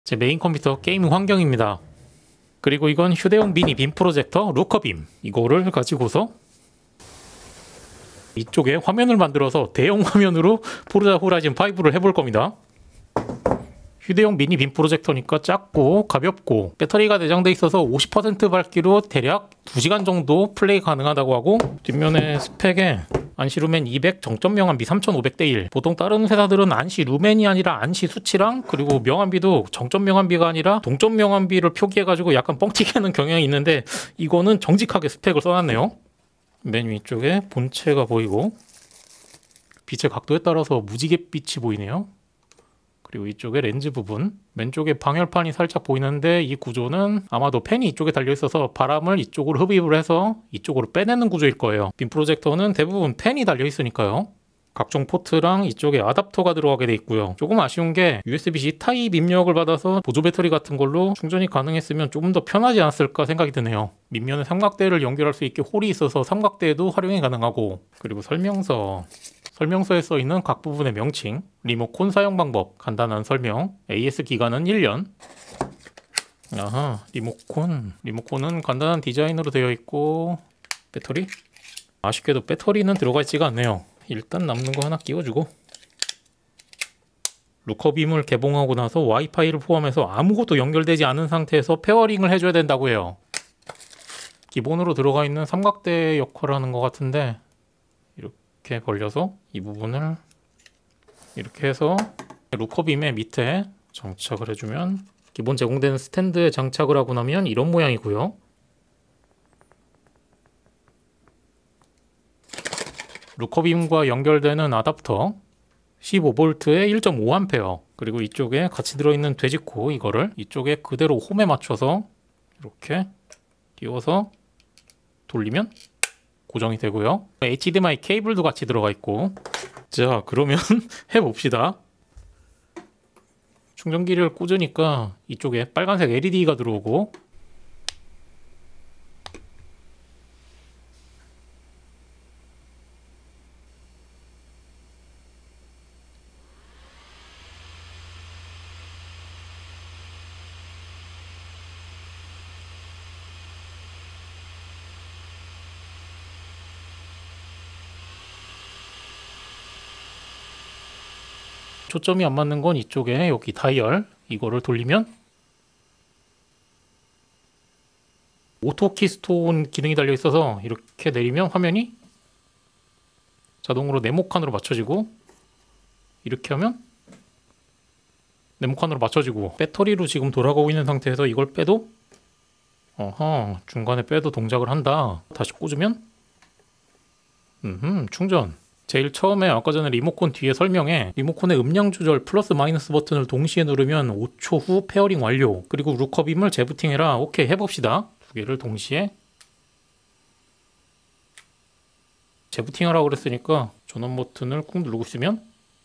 제 메인 컴퓨터 게임 환경입니다. 그리고 이건 휴대용 미니 빔 프로젝터 루커빔, 이거를 가지고서 이쪽에 화면을 만들어서 대형 화면으로 포르자 호라이즌 5를 해볼 겁니다. 휴대용 미니 빔 프로젝터니까 작고 가볍고 배터리가 내장돼 있어서 50% 밝기로 대략 2시간 정도 플레이 가능하다고 하고, 뒷면에 스펙에 안시 루멘 200, 정점 명암비 3500대 1. 보통 다른 회사들은 안시 루멘이 아니라 안시 수치랑, 그리고 명암비도 정점 명암비가 아니라 동점 명암비를 표기해가지고 약간 뻥튀기 하는 경향이 있는데, 이거는 정직하게 스펙을 써놨네요. 맨 위쪽에 본체가 보이고 빛의 각도에 따라서 무지갯빛이 보이네요. 그리고 이쪽에 렌즈 부분, 왼쪽에 방열판이 살짝 보이는데 이 구조는 아마도 팬이 이쪽에 달려있어서 바람을 이쪽으로 흡입을 해서 이쪽으로 빼내는 구조일 거예요. 빔 프로젝터는 대부분 팬이 달려있으니까요. 각종 포트랑 이쪽에 아답터가 들어가게 돼 있고요. 조금 아쉬운 게 USB-C 타입 입력을 받아서 보조 배터리 같은 걸로 충전이 가능했으면 조금 더 편하지 않았을까 생각이 드네요. 밑면에 삼각대를 연결할 수 있게 홀이 있어서 삼각대에도 활용이 가능하고, 그리고 설명서에 써 있는 각 부분의 명칭, 리모콘 사용 방법, 간단한 설명, AS 기간은 1년. 아하, 리모콘은 간단한 디자인으로 되어 있고, 배터리? 아쉽게도 배터리는 들어가 있지가 않네요. 일단 남는 거 하나 끼워주고, 루커빔을 개봉하고 나서 와이파이를 포함해서 아무것도 연결되지 않은 상태에서 페어링을 해줘야 된다고 해요. 기본으로 들어가 있는 삼각대 역할을 하는 것 같은데, 이렇게 벌려서 이 부분을 이렇게 해서 루커빔의 밑에 장착을 해주면, 기본 제공되는 스탠드에 장착을 하고 나면 이런 모양이고요. 루커빔과 연결되는 아답터 15V에 1.5A, 그리고 이쪽에 같이 들어있는 돼지코, 이거를 이쪽에 그대로 홈에 맞춰서 이렇게 끼워서 돌리면 고정이 되고요. HDMI 케이블도 같이 들어가 있고. 자, 그러면 해봅시다. 충전기를 꽂으니까 이쪽에 빨간색 LED가 들어오고, 초점이 안 맞는 건 이쪽에 여기 다이얼, 이거를 돌리면 오토 키스톤 기능이 달려 있어서 이렇게 내리면 화면이 자동으로 네모칸으로 맞춰지고, 이렇게 하면 네모칸으로 맞춰지고, 배터리로 지금 돌아가고 있는 상태에서 이걸 빼도 중간에 빼도 동작을 한다. 다시 꽂으면 충전. 제일 처음에 아까 전에 리모콘 뒤에 설명에 리모콘의 음량 조절 플러스 마이너스 버튼을 동시에 누르면 5초 후 페어링 완료, 그리고 루커빔을 재부팅해라. 오케이, 해봅시다. 두 개를 동시에 재부팅하라고 그랬으니까 전원 버튼을 꾹 누르고 있으면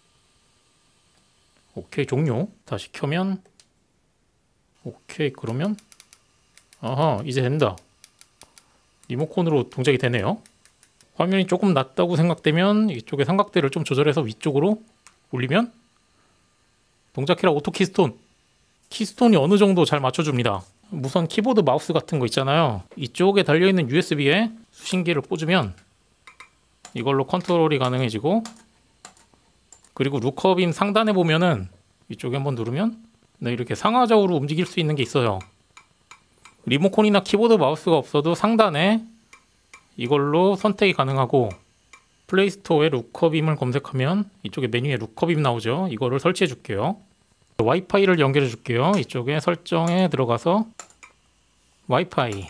오케이, 종료. 다시 켜면 오케이. 그러면 이제 된다. 리모콘으로 동작이 되네요. 화면이 조금 낮다고 생각되면 이쪽에 삼각대를 좀 조절해서 위쪽으로 올리면 동작해라 오토 키스톤. 키스톤이 어느 정도 잘 맞춰줍니다. 무선 키보드 마우스 같은 거 있잖아요. 이쪽에 달려있는 USB에 수신기를 꽂으면 이걸로 컨트롤이 가능해지고, 그리고 루커빔 상단에 보면은 이쪽에 한번 누르면 이렇게 상하좌우로 움직일 수 있는 게 있어요. 리모콘이나 키보드 마우스가 없어도 상단에 이걸로 선택이 가능하고, 플레이스토어에 루커빔을 검색하면 이쪽에 메뉴에 루커빔 나오죠. 이거를 설치해 줄게요. 와이파이를 연결해 줄게요. 이쪽에 설정에 들어가서 와이파이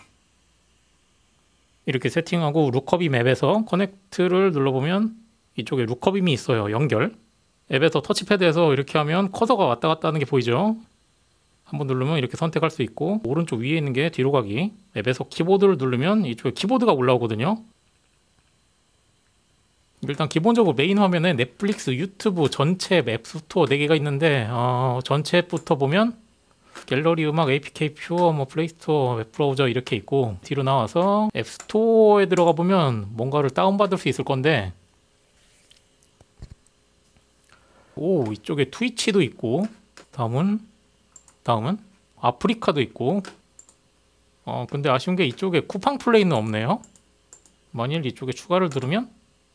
이렇게 세팅하고, 루커빔 앱에서 커넥트를 눌러보면 이쪽에 루커빔이 있어요. 연결. 앱에서 터치패드에서 이렇게 하면 커서가 왔다 갔다 하는 게 보이죠. 한번 누르면 이렇게 선택할 수 있고, 오른쪽 위에 있는 게 뒤로 가기. 앱에서 키보드를 누르면 이쪽에 키보드가 올라오거든요. 일단 기본적으로 메인 화면에 넷플릭스, 유튜브, 전체 앱, 앱스토어 4개가 있는데, 전체 앱부터 보면 갤러리, 음악, APK, 퓨어, 플레이스토어, 웹브라우저 이렇게 있고, 뒤로 나와서 앱스토어에 들어가 보면 뭔가를 다운받을 수 있을 건데, 이쪽에 트위치도 있고, 다음은 다음은 아프리카도 있고, 근데 아쉬운 게 이쪽에 쿠팡 플레이는 없네요. 만일 이쪽에 추가를 누르면,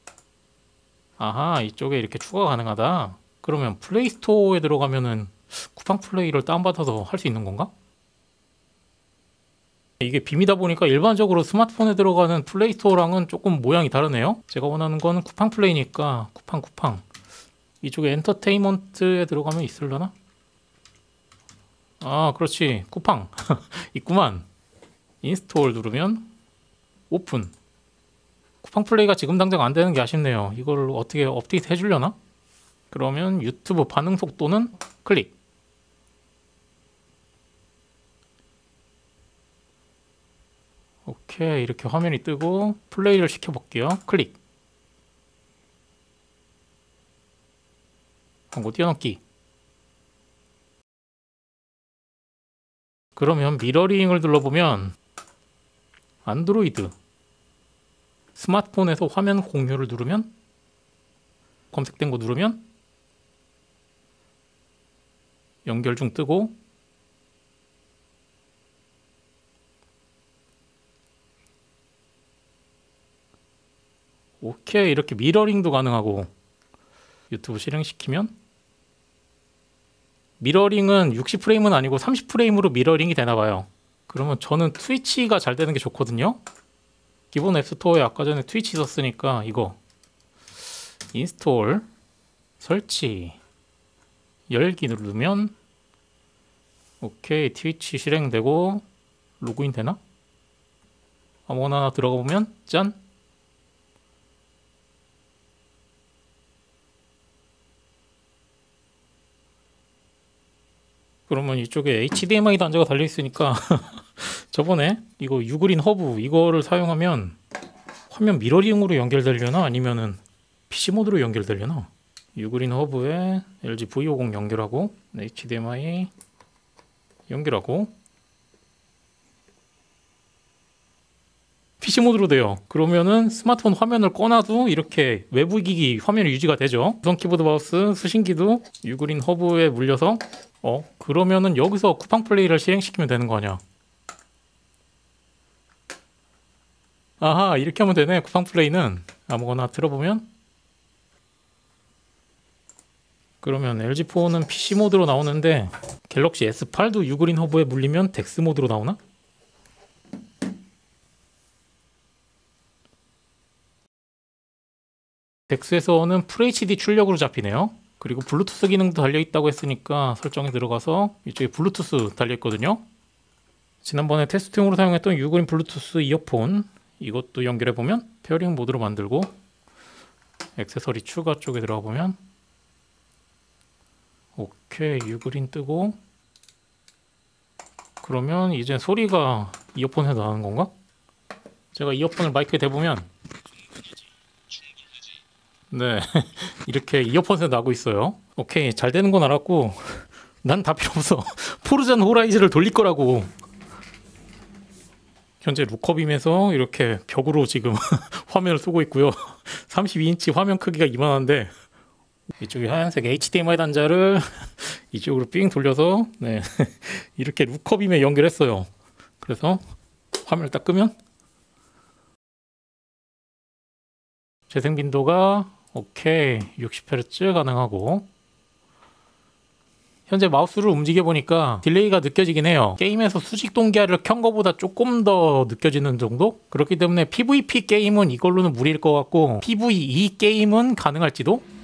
아하, 이쪽에 이렇게 추가가 가능하다. 그러면 플레이스토어에 들어가면은 쿠팡 플레이를 다운받아서 할 수 있는 건가? 이게 빔이다 보니까 일반적으로 스마트폰에 들어가는 플레이스토어랑은 조금 모양이 다르네요. 제가 원하는 건 쿠팡 플레이니까 쿠팡. 이쪽에 엔터테인먼트에 들어가면 있으려나? 아, 그렇지. 쿠팡 있구만. 인스톨 누르면 오픈. 쿠팡 플레이가 지금 당장 안 되는 게 아쉽네요. 이걸 어떻게 업데이트 해주려나? 그러면 유튜브 반응 속도는 클릭. 오케이, 이렇게 화면이 뜨고 플레이를 시켜볼게요. 클릭. 광고 띄워넣기. 그러면 미러링을 눌러보면 안드로이드 스마트폰에서 화면 공유를 누르면, 검색된 거 누르면 연결 중 뜨고, 오케이, 이렇게 미러링도 가능하고, 유튜브 실행시키면 미러링은 60프레임은 아니고 30프레임으로 미러링이 되나봐요. 그러면 저는 트위치가 잘 되는 게 좋거든요. 기본 앱스토어에 아까 전에 트위치 있었으니까 이거 인스톨, 설치, 열기 누르면 오케이, 트위치 실행되고 로그인 되나? 아무거나 하나 들어가 보면 짠! 그러면 이쪽에 HDMI 단자가 달려 있으니까 저번에 이거 유그린 허브 이거를 사용하면 화면 미러링으로 연결되려나 아니면은 PC 모드로 연결되려나? 유그린 허브에 LG V50 연결하고 HDMI 연결하고 PC 모드로 돼요. 그러면은 스마트폰 화면을 꺼놔도 이렇게 외부 기기 화면이 유지가 되죠. 무선 키보드 마우스 수신기도 유그린 허브에 물려서 그러면은 여기서 쿠팡 플레이를 실행시키면 되는 거 아니야. 아하, 이렇게 하면 되네. 쿠팡 플레이는 아무거나 틀어보면, 그러면 LG4는 PC 모드로 나오는데 갤럭시 S8도 유그린 허브에 물리면 덱스 모드로 나오나? 덱스에서는 FHD 출력으로 잡히네요. 그리고 블루투스 기능도 달려있다고 했으니까 설정에 들어가서 이쪽에 블루투스 달려있거든요. 지난번에 테스트용으로 사용했던 유그린 블루투스 이어폰 이것도 연결해보면 페어링 모드로 만들고, 액세서리 추가 쪽에 들어가 보면 오케이, 유그린 뜨고, 그러면 이제 소리가 이어폰에서 나는 건가? 제가 이어폰을 마이크에 대보면 네 이렇게 이어폰에서 나고 있어요. 오케이, 잘 되는 건 알았고 난 다 필요 없어. 포르잔 호라이즌을 돌릴 거라고. 현재 루커빔에서 이렇게 벽으로 지금 화면을 쏘고 있고요. 32인치 화면 크기가 이만한데 이쪽에 하얀색 HDMI 단자를 이쪽으로 삥 돌려서 이렇게 루커빔에 연결했어요. 그래서 화면을 딱 끄면 재생 빈도가 오케이 60Hz 가능하고, 현재 마우스를 움직여 보니까 딜레이가 느껴지긴 해요. 게임에서 수직 동기화를 켠 거보다 조금 더 느껴지는 정도? 그렇기 때문에 PVP 게임은 이걸로는 무리일 것 같고 PVE 게임은 가능할지도?